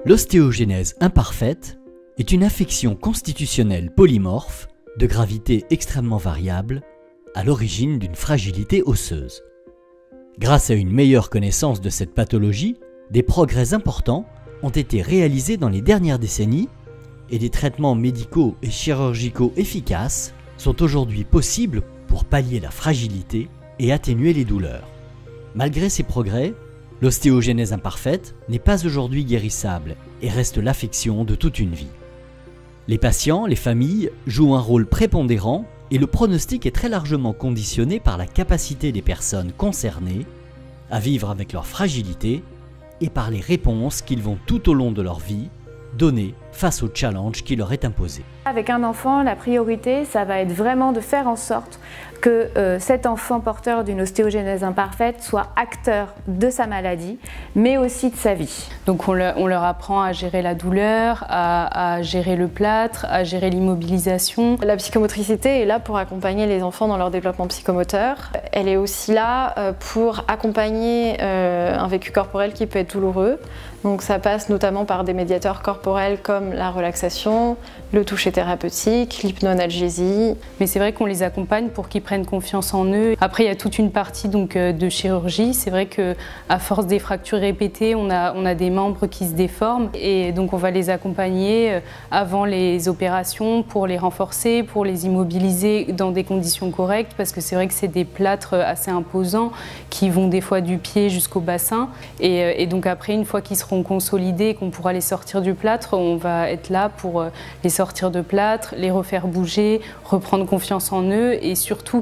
L'ostéogenèse imparfaite est une affection constitutionnelle polymorphe de gravité extrêmement variable à l'origine d'une fragilité osseuse. Grâce à une meilleure connaissance de cette pathologie, des progrès importants ont été réalisés dans les dernières décennies et des traitements médicaux et chirurgicaux efficaces sont aujourd'hui possibles pour pallier la fragilité et atténuer les douleurs. Malgré ces progrès, l'ostéogenèse imparfaite n'est pas aujourd'hui guérissable et reste l'affection de toute une vie. Les patients, les familles jouent un rôle prépondérant et le pronostic est très largement conditionné par la capacité des personnes concernées à vivre avec leur fragilité et par les réponses qu'ils vont tout au long de leur vie donner face au challenge qui leur est imposé. Avec un enfant, la priorité, ça va être vraiment de faire en sorte que cet enfant porteur d'une ostéogenèse imparfaite soit acteur de sa maladie, mais aussi de sa vie. Donc on leur apprend à gérer la douleur, à gérer le plâtre, à gérer l'immobilisation. La psychomotricité est là pour accompagner les enfants dans leur développement psychomoteur. Elle est aussi là pour accompagner un vécu corporel qui peut être douloureux. Donc ça passe notamment par des médiateurs corporels comme la relaxation, le toucher thérapeutique, l'hypnoanalgésie. Mais c'est vrai qu'on les accompagne pour qu'ils prennent confiance en eux. Après, il y a toute une partie de chirurgie. C'est vrai qu'à force des fractures répétées, on a des membres qui se déforment. Et donc on va les accompagner avant les opérations pour les renforcer, pour les immobiliser dans des conditions correctes. Parce que c'est vrai que c'est des plâtres assez imposants qui vont des fois du pied jusqu'au bassin. Et donc après, une fois qu'ils seront consolidés et qu'on pourra les sortir du plâtre, on va être là pour les sortir de plâtre, les refaire bouger, reprendre confiance en eux et surtout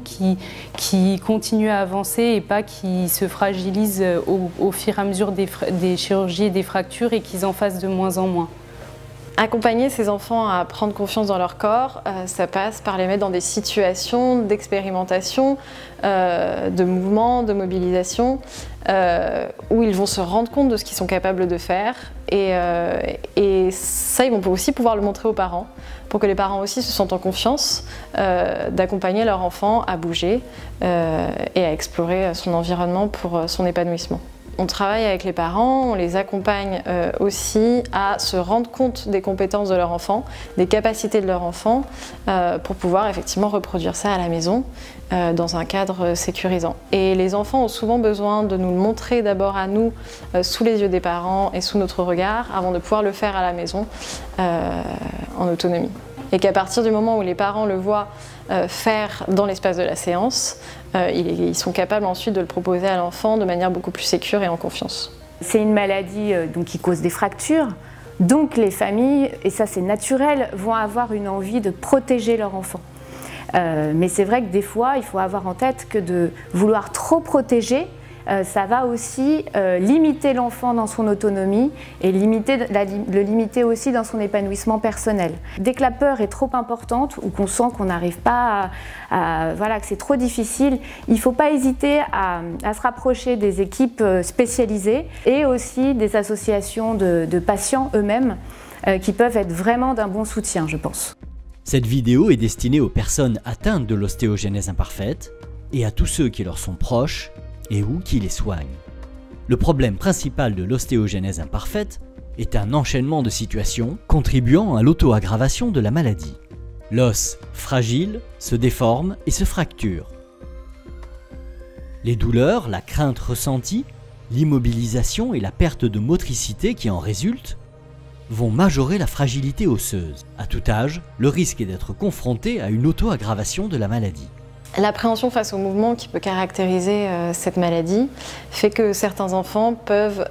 qui continuent à avancer et pas qui se fragilisent au fur et à mesure des chirurgies et des fractures et qu'ils en fassent de moins en moins. Accompagner ces enfants à prendre confiance dans leur corps, ça passe par les mettre dans des situations d'expérimentation, de mouvement, de mobilisation, où ils vont se rendre compte de ce qu'ils sont capables de faire. Et ça, ils vont aussi pouvoir le montrer aux parents, pour que les parents aussi se sentent en confiance d'accompagner leur enfant à bouger et à explorer son environnement pour son épanouissement. On travaille avec les parents, on les accompagne aussi à se rendre compte des compétences de leur enfant, des capacités de leur enfant, pour pouvoir effectivement reproduire ça à la maison dans un cadre sécurisant. Et les enfants ont souvent besoin de nous le montrer d'abord à nous, sous les yeux des parents et sous notre regard, avant de pouvoir le faire à la maison en autonomie. Et qu'à partir du moment où les parents le voient faire dans l'espace de la séance, ils sont capables ensuite de le proposer à l'enfant de manière beaucoup plus sécure et en confiance. C'est une maladie qui cause des fractures, donc les familles, et ça c'est naturel, vont avoir une envie de protéger leur enfant. Mais c'est vrai que des fois, il faut avoir en tête que de vouloir trop protéger, ça va aussi limiter l'enfant dans son autonomie et le limiter aussi dans son épanouissement personnel. Dès que la peur est trop importante ou qu'on sent qu'on n'arrive pas voilà, que c'est trop difficile, il ne faut pas hésiter à se rapprocher des équipes spécialisées et aussi des associations de patients eux-mêmes qui peuvent être vraiment d'un bon soutien, je pense. Cette vidéo est destinée aux personnes atteintes de l'ostéogenèse imparfaite et à tous ceux qui leur sont proches et ou qui les soignent. Le problème principal de l'ostéogenèse imparfaite est un enchaînement de situations contribuant à l'auto-aggravation de la maladie. L'os, fragile, se déforme et se fracture. Les douleurs, la crainte ressentie, l'immobilisation et la perte de motricité qui en résultent vont majorer la fragilité osseuse. À tout âge, le risque est d'être confronté à une auto-aggravation de la maladie. L'appréhension face au mouvement qui peut caractériser cette maladie fait que certains enfants peuvent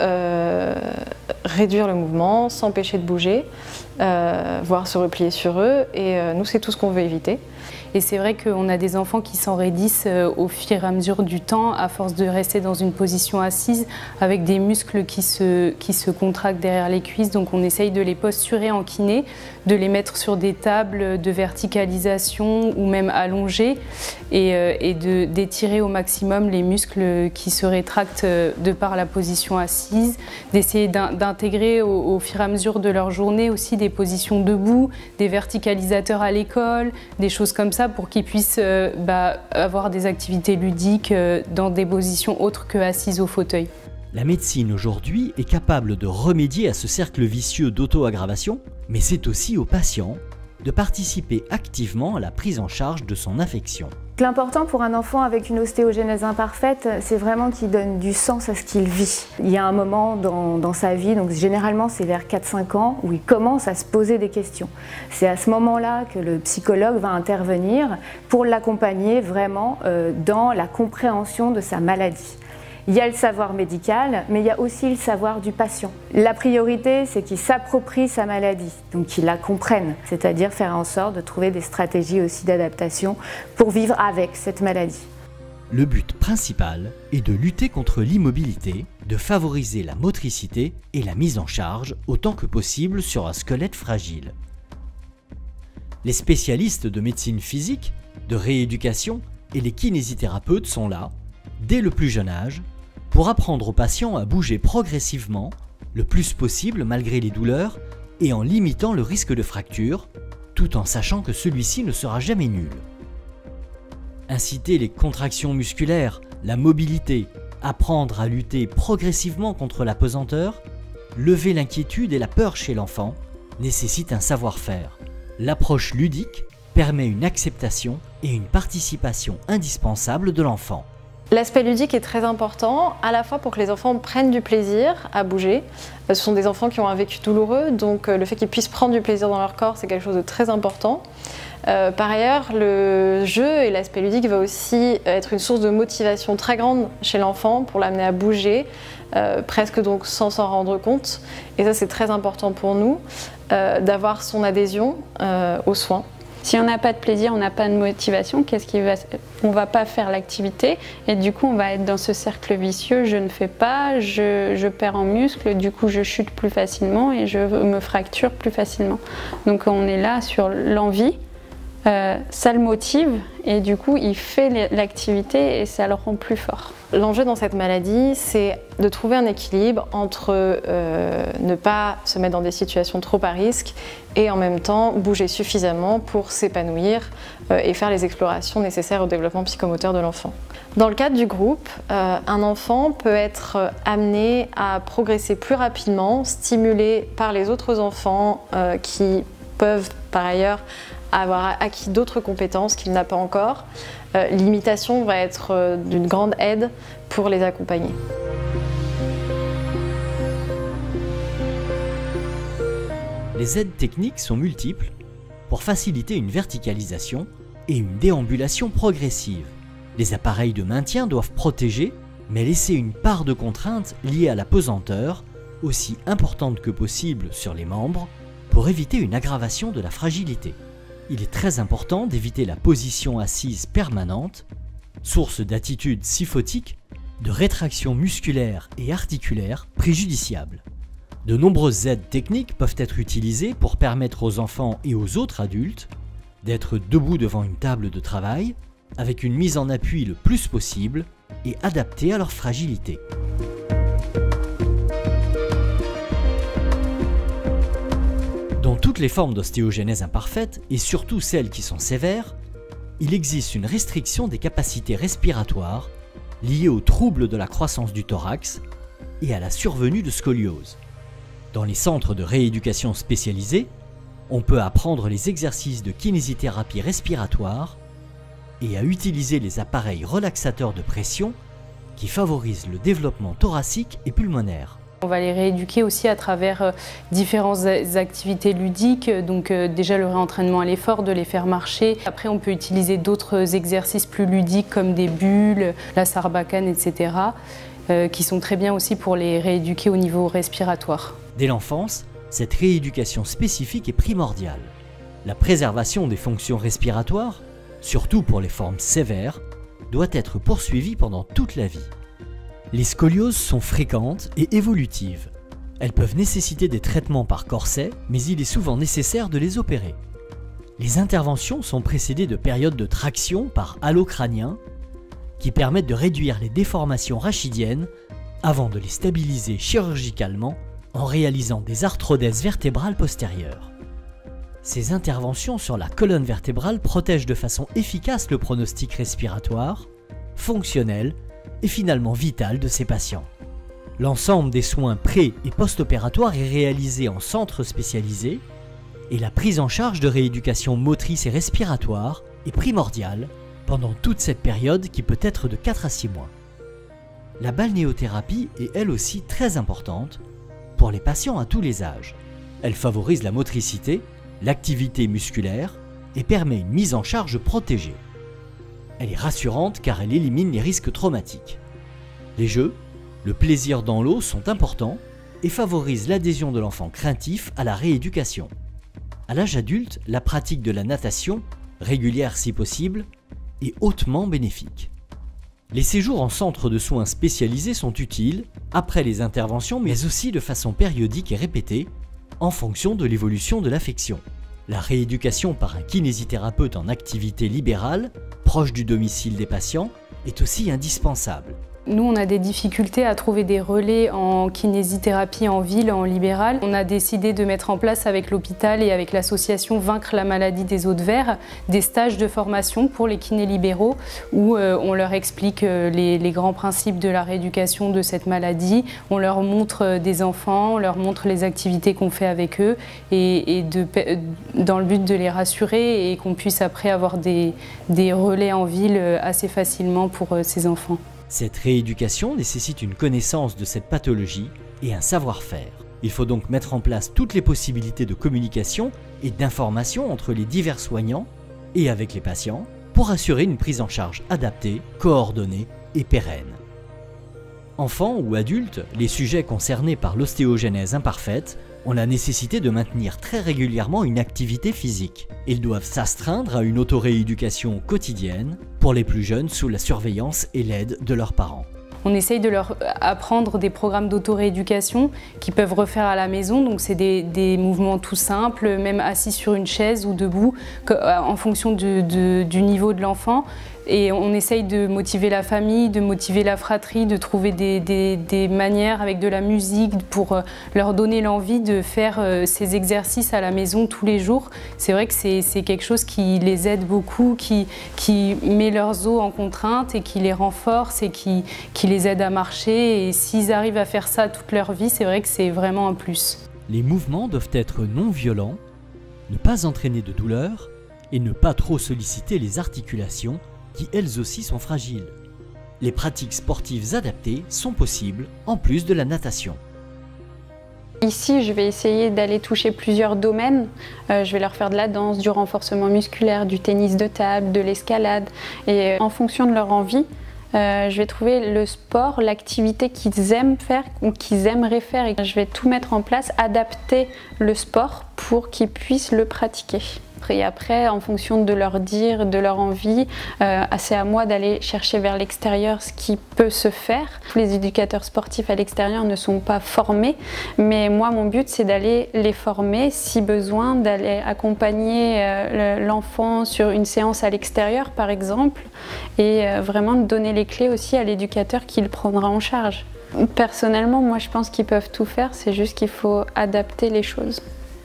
réduire le mouvement, s'empêcher de bouger, voire se replier sur eux, et nous c'est tout ce qu'on veut éviter. Et c'est vrai qu'on a des enfants qui s'enraidissent au fur et à mesure du temps, à force de rester dans une position assise, avec des muscles qui se contractent derrière les cuisses. Donc on essaye de les posturer en kiné, de les mettre sur des tables de verticalisation ou même allongées, et d'étirer au maximum les muscles qui se rétractent de par la position assise, d'essayer d'intégrer au fur et à mesure de leur journée aussi des positions debout, des verticalisateurs à l'école, des choses comme ça pour qu'ils puissent avoir des activités ludiques dans des positions autres que assises au fauteuil. La médecine aujourd'hui est capable de remédier à ce cercle vicieux d'auto-aggravation, mais c'est aussi au patient de participer activement à la prise en charge de son affection. L'important pour un enfant avec une ostéogenèse imparfaite, c'est vraiment qu'il donne du sens à ce qu'il vit. Il y a un moment dans sa vie, donc généralement c'est vers 4-5 ans, où il commence à se poser des questions. C'est à ce moment-là que le psychologue va intervenir pour l'accompagner vraiment dans la compréhension de sa maladie. Il y a le savoir médical, mais il y a aussi le savoir du patient. La priorité, c'est qu'il s'approprie sa maladie, donc qu'il la comprenne, c'est-à-dire faire en sorte de trouver des stratégies aussi d'adaptation pour vivre avec cette maladie. Le but principal est de lutter contre l'immobilité, de favoriser la motricité et la mise en charge autant que possible sur un squelette fragile. Les spécialistes de médecine physique, de rééducation et les kinésithérapeutes sont là, dès le plus jeune âge, pour apprendre aux patients à bouger progressivement, le plus possible malgré les douleurs et en limitant le risque de fracture, tout en sachant que celui-ci ne sera jamais nul. Inciter les contractions musculaires, la mobilité, apprendre à lutter progressivement contre la pesanteur, lever l'inquiétude et la peur chez l'enfant, nécessite un savoir-faire. L'approche ludique permet une acceptation et une participation indispensable de l'enfant. L'aspect ludique est très important, à la fois pour que les enfants prennent du plaisir à bouger. Ce sont des enfants qui ont un vécu douloureux, donc le fait qu'ils puissent prendre du plaisir dans leur corps, c'est quelque chose de très important. Par ailleurs, le jeu et l'aspect ludique va aussi être une source de motivation très grande chez l'enfant pour l'amener à bouger, presque donc sans s'en rendre compte. Et ça, c'est très important pour nous, d'avoir son adhésion aux soins. Si on n'a pas de plaisir, on n'a pas de motivation, on ne va pas faire l'activité et du coup on va être dans ce cercle vicieux, je ne fais pas, je perds en muscle, du coup je chute plus facilement et je me fracture plus facilement. Donc on est là sur l'envie, ça le motive et du coup il fait l'activité et ça le rend plus fort. L'enjeu dans cette maladie, c'est de trouver un équilibre entre ne pas se mettre dans des situations trop à risque et en même temps bouger suffisamment pour s'épanouir et faire les explorations nécessaires au développement psychomoteur de l'enfant. Dans le cadre du groupe, un enfant peut être amené à progresser plus rapidement, stimulé par les autres enfants qui peuvent par ailleurs avoir acquis d'autres compétences qu'il n'a pas encore. L'imitation va être d'une grande aide pour les accompagner. Les aides techniques sont multiples pour faciliter une verticalisation et une déambulation progressive. Les appareils de maintien doivent protéger, mais laisser une part de contrainte liée à la pesanteur, aussi importante que possible sur les membres, pour éviter une aggravation de la fragilité. Il est très important d'éviter la position assise permanente, source d'attitude syphotique, de rétraction musculaire et articulaire préjudiciable. De nombreuses aides techniques peuvent être utilisées pour permettre aux enfants et aux autres adultes d'être debout devant une table de travail, avec une mise en appui le plus possible et adaptée à leur fragilité. Dans toutes les formes d'ostéogenèse imparfaite, et surtout celles qui sont sévères, il existe une restriction des capacités respiratoires liée aux troubles de la croissance du thorax et à la survenue de scoliose. Dans les centres de rééducation spécialisés, on peut apprendre les exercices de kinésithérapie respiratoire et à utiliser les appareils relaxateurs de pression qui favorisent le développement thoracique et pulmonaire. On va les rééduquer aussi à travers différentes activités ludiques, donc déjà le réentraînement à l'effort, de les faire marcher. Après on peut utiliser d'autres exercices plus ludiques comme des bulles, la sarbacane, etc. Qui sont très bien aussi pour les rééduquer au niveau respiratoire. Dès l'enfance, cette rééducation spécifique est primordiale. La préservation des fonctions respiratoires, surtout pour les formes sévères, doit être poursuivie pendant toute la vie. Les scolioses sont fréquentes et évolutives. Elles peuvent nécessiter des traitements par corset, mais il est souvent nécessaire de les opérer. Les interventions sont précédées de périodes de traction par halo crânien qui permettent de réduire les déformations rachidiennes avant de les stabiliser chirurgicalement en réalisant des arthrodèses vertébrales postérieures. Ces interventions sur la colonne vertébrale protègent de façon efficace le pronostic respiratoire, fonctionnel et finalement vital de ces patients. L'ensemble des soins pré- et post-opératoires est réalisé en centre spécialisé et la prise en charge de rééducation motrice et respiratoire est primordiale pendant toute cette période qui peut être de 4 à 6 mois. La balnéothérapie est elle aussi très importante pour les patients à tous les âges. Elle favorise la motricité, l'activité musculaire et permet une mise en charge protégée. Elle est rassurante car elle élimine les risques traumatiques. Les jeux, le plaisir dans l'eau sont importants et favorisent l'adhésion de l'enfant craintif à la rééducation. À l'âge adulte, la pratique de la natation, régulière si possible, est hautement bénéfique. Les séjours en centre de soins spécialisés sont utiles après les interventions mais aussi de façon périodique et répétée en fonction de l'évolution de l'affection. La rééducation par un kinésithérapeute en activité libérale, proche du domicile des patients, est aussi indispensable. Nous, on a des difficultés à trouver des relais en kinésithérapie en ville, en libéral. On a décidé de mettre en place avec l'hôpital et avec l'association Vaincre la maladie des os de verre des stages de formation pour les kinés libéraux où on leur explique les grands principes de la rééducation de cette maladie. On leur montre des enfants, on leur montre les activités qu'on fait avec eux dans le but de les rassurer et qu'on puisse après avoir des relais en ville assez facilement pour ces enfants. Cette rééducation nécessite une connaissance de cette pathologie et un savoir-faire. Il faut donc mettre en place toutes les possibilités de communication et d'information entre les divers soignants et avec les patients pour assurer une prise en charge adaptée, coordonnée et pérenne. Enfants ou adultes, les sujets concernés par l'ostéogenèse imparfaite ont la nécessité de maintenir très régulièrement une activité physique. Ils doivent s'astreindre à une autorééducation quotidienne, pour les plus jeunes sous la surveillance et l'aide de leurs parents. On essaye de leur apprendre des programmes d'autorééducation qu'ils peuvent refaire à la maison. Donc c'est des mouvements tout simples, même assis sur une chaise ou debout, en fonction du niveau de l'enfant. Et on essaye de motiver la famille, de motiver la fratrie, de trouver des manières avec de la musique pour leur donner l'envie de faire ces exercices à la maison tous les jours. C'est vrai que c'est quelque chose qui les aide beaucoup, qui met leurs os en contrainte et qui les renforce et qui les aide à marcher. Et s'ils arrivent à faire ça toute leur vie, c'est vrai que c'est vraiment un plus. Les mouvements doivent être non violents, ne pas entraîner de douleur et ne pas trop solliciter les articulations qui elles aussi sont fragiles. Les pratiques sportives adaptées sont possibles en plus de la natation. Ici, je vais essayer d'aller toucher plusieurs domaines. Je vais leur faire de la danse, du renforcement musculaire, du tennis de table, de l'escalade. Et en fonction de leur envie, je vais trouver le sport, l'activité qu'ils aiment faire ou qu'ils aimeraient faire. Et je vais tout mettre en place, adapter le sport pour qu'ils puissent le pratiquer. Et après, en fonction de leur dire, de leur envie, c'est à moi d'aller chercher vers l'extérieur ce qui peut se faire. Tous les éducateurs sportifs à l'extérieur ne sont pas formés, mais moi, mon but, c'est d'aller les former, si besoin, d'aller accompagner l'enfant sur une séance à l'extérieur, par exemple, et vraiment de donner les clés aussi à l'éducateur qui le prendra en charge. Personnellement, moi, je pense qu'ils peuvent tout faire, c'est juste qu'il faut adapter les choses.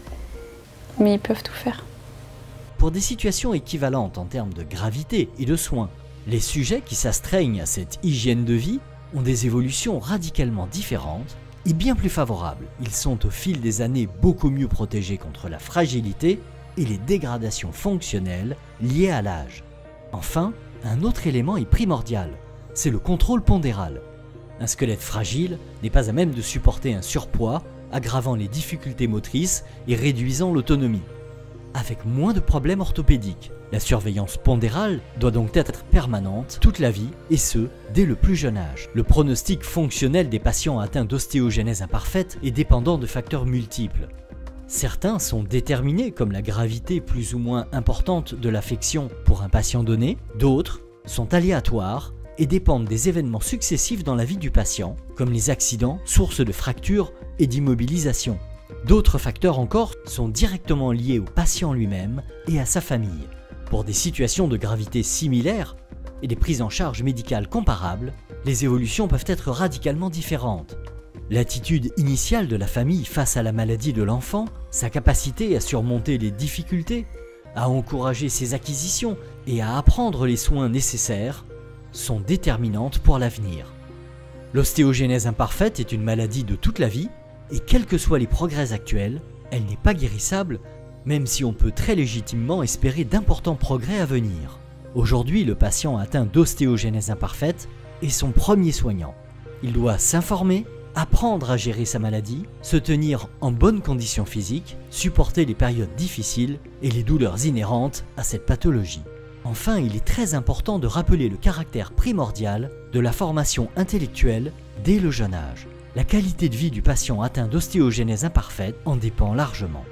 Mais ils peuvent tout faire. Pour des situations équivalentes en termes de gravité et de soins, les sujets qui s'astreignent à cette hygiène de vie ont des évolutions radicalement différentes et bien plus favorables. Ils sont au fil des années beaucoup mieux protégés contre la fragilité et les dégradations fonctionnelles liées à l'âge. Enfin, un autre élément est primordial, c'est le contrôle pondéral. Un squelette fragile n'est pas à même de supporter un surpoids, aggravant les difficultés motrices et réduisant l'autonomie. Avec moins de problèmes orthopédiques. La surveillance pondérale doit donc être permanente toute la vie et ce, dès le plus jeune âge. Le pronostic fonctionnel des patients atteints d'ostéogenèse imparfaite est dépendant de facteurs multiples. Certains sont déterminés comme la gravité plus ou moins importante de l'affection pour un patient donné, d'autres sont aléatoires et dépendent des événements successifs dans la vie du patient, comme les accidents, sources de fractures et d'immobilisation. D'autres facteurs encore sont directement liés au patient lui-même et à sa famille. Pour des situations de gravité similaires et des prises en charge médicales comparables, les évolutions peuvent être radicalement différentes. L'attitude initiale de la famille face à la maladie de l'enfant, sa capacité à surmonter les difficultés, à encourager ses acquisitions et à apprendre les soins nécessaires sont déterminantes pour l'avenir. L'ostéogenèse imparfaite est une maladie de toute la vie et quels que soient les progrès actuels, elle n'est pas guérissable, même si on peut très légitimement espérer d'importants progrès à venir. Aujourd'hui, le patient atteint d'ostéogenèse imparfaite est son premier soignant. Il doit s'informer, apprendre à gérer sa maladie, se tenir en bonne condition physique, supporter les périodes difficiles et les douleurs inhérentes à cette pathologie. Enfin, il est très important de rappeler le caractère primordial de la formation intellectuelle dès le jeune âge. La qualité de vie du patient atteint d'ostéogenèse imparfaite en dépend largement.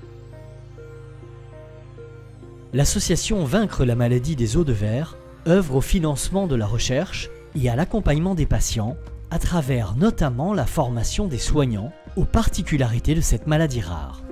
L'association Vaincre la maladie des os de verre œuvre au financement de la recherche et à l'accompagnement des patients à travers notamment la formation des soignants aux particularités de cette maladie rare.